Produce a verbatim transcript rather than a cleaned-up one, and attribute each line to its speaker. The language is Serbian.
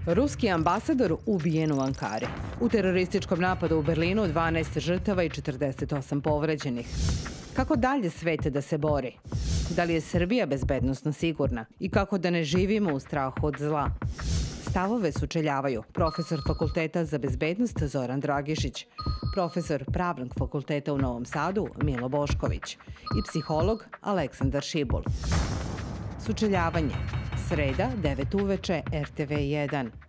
Speaker 1: Ruski ambasador ubijen u Ankari. U terorističkom napadu u Berlinu dvanaest žrtava i četrdeset osam povređenih. Kako dalje svete da se bori? Da li je Srbija bezbednosno sigurna? I kako da ne živimo u strahu od zla? Stavove sučeljavaju profesor Fakulteta za bezbednost Zoran Dragišić, profesor Pravnog fakulteta u Novom Sadu Milo Bošković i psiholog Aleksandar Šibul. Sučeljavanje. Sreda, devet uveče, R T V jedan.